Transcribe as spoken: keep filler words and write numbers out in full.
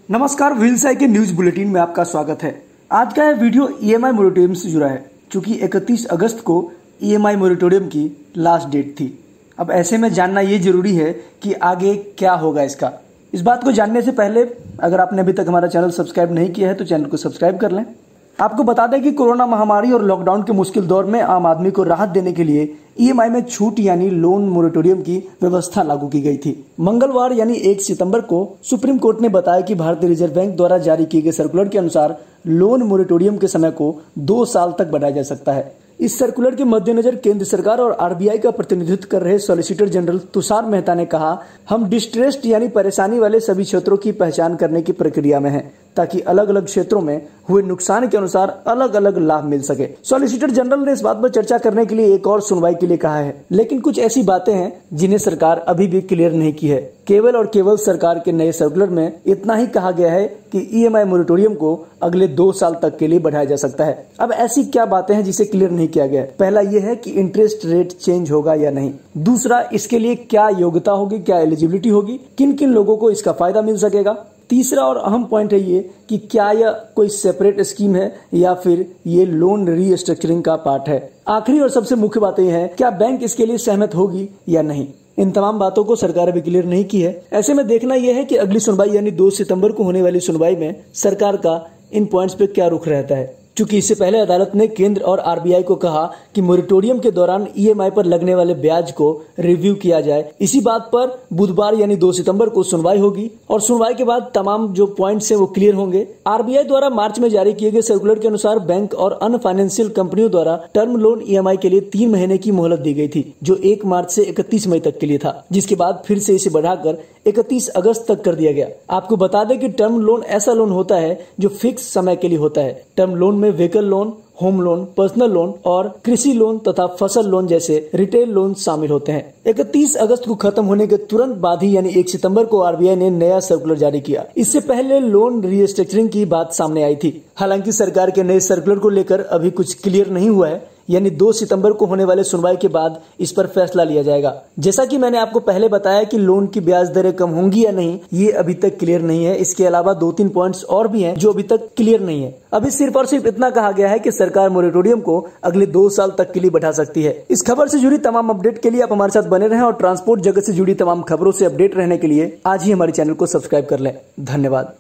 नमस्कार, व्हील्स के news bulletin में आपका स्वागत है। आज का यह वीडियो ईएमआई मोरेटोरियम से जुड़ा है, क्योंकि इकतीस अगस्त को ईएमआई मोरेटोरियम की लास्ट डेट थी। अब ऐसे में जानना ये जरूरी है कि आगे क्या होगा इसका। इस बात को जानने से पहले अगर आपने अभी तक हमारा चैनल सब्सक्राइब नहीं किया है तो चैनल को सब्सक्राइब कर लें। आपको बता दें कि कोरोना महामारी और लॉकडाउन के मुश्किल दौर में आम आदमी को राहत देने के लिए ईएमआई में छूट यानी लोन मोरेटोरियम की व्यवस्था लागू की गई थी। मंगलवार यानी एक सितंबर को सुप्रीम कोर्ट ने बताया कि भारतीय रिजर्व बैंक द्वारा जारी किए गए सर्कुलर के अनुसार लोन मोरेटोरियम के समय को दो साल तक बढ़ाया जा सकता है। इस सर्कुलर के मद्देनजर केंद्र सरकार और आरबीआई का प्रतिनिधित्व कर रहे सॉलिसिटर जनरल तुषार मेहता ने कहा, हम डिस्ट्रेस्ड यानी परेशानी वाले सभी क्षेत्रों की पहचान करने की प्रक्रिया में हैं, ताकि अलग अलग क्षेत्रों में हुए नुकसान के अनुसार अलग अलग लाभ मिल सके। सॉलिसिटर जनरल ने इस बात पर चर्चा करने के लिए एक और सुनवाई के लिए कहा है, लेकिन कुछ ऐसी बातें हैं जिन्हें सरकार अभी भी क्लियर नहीं की है। केवल और केवल सरकार के नए सर्कुलर में इतना ही कहा गया है कि ईएमआई मोरेटोरियम को अगले दो साल तक के लिए बढ़ाया जा सकता है। अब ऐसी क्या बातें हैं जिसे क्लियर नहीं किया गया है? पहला ये है कि इंटरेस्ट रेट चेंज होगा या नहीं। दूसरा, इसके लिए क्या योग्यता होगी, क्या एलिजिबिलिटी होगी, किन किन लोगों को इसका फायदा मिल सकेगा। तीसरा और अहम पॉइंट है ये कि क्या यह कोई सेपरेट स्कीम है या फिर ये लोन रीस्ट्रक्चरिंग का पार्ट है। आखिरी और सबसे मुख्य बात यह है, क्या बैंक इसके लिए सहमत होगी या नहीं। इन तमाम बातों को सरकार अभी क्लियर नहीं की है। ऐसे में देखना यह है कि अगली सुनवाई यानी दो सितंबर को होने वाली सुनवाई में सरकार का इन पॉइंट्स पे क्या रुख रहता है, क्योंकि इससे पहले अदालत ने केंद्र और आरबीआई को कहा कि मोरेटोरियम के दौरान ईएमआई पर लगने वाले ब्याज को रिव्यू किया जाए। इसी बात पर बुधवार यानी दो सितंबर को सुनवाई होगी और सुनवाई के बाद तमाम जो पॉइंट्स हैं वो क्लियर होंगे। आरबीआई द्वारा मार्च में जारी किए गए सर्कुलर के अनुसार बैंक और अन्य फाइनेंशियल कंपनियों द्वारा टर्म लोन ईएमआई के लिए तीन महीने की मोहलत दी गई थी, जो एक मार्च से इकतीस मई तक के लिए था, जिसके बाद फिर से इसे बढ़ाकर इकतीस अगस्त तक कर दिया गया। आपको बता दें कि टर्म लोन ऐसा लोन होता है जो फिक्स समय के लिए होता है। टर्म लोन में vehicle loan, home loan, personal loan और कृषि लोन तथा फसल लोन जैसे रिटेल लोन शामिल होते हैं। इकतीस अगस्त को खत्म होने के तुरंत बाद ही यानी एक सितंबर को आरबीआई ने नया सर्कुलर जारी किया। इससे पहले लोन रीस्ट्रक्चरिंग की बात सामने आई थी। हालांकि सरकार के नए सर्कुलर को लेकर अभी कुछ क्लियर नहीं हुआ है, यानी दो सितंबर को होने वाले सुनवाई के बाद इस पर फैसला लिया जाएगा। जैसा कि मैंने आपको पहले बताया कि लोन की ब्याज दरें कम होंगी या नहीं, ये अभी तक क्लियर नहीं है। इसके अलावा दो तीन पॉइंट्स और भी हैं जो अभी तक क्लियर नहीं है। अभी सिर्फ और सिर्फ इतना कहा गया है कि सरकार मोरेटोरियम को अगले दो साल तक के लिए बढ़ा सकती है। इस खबर से जुड़ी तमाम अपडेट के लिए आप हमारे साथ बने रहें और ट्रांसपोर्ट जगत से जुड़ी तमाम खबरों से अपडेट रहने के लिए आज ही हमारे चैनल को सब्सक्राइब कर लें। धन्यवाद।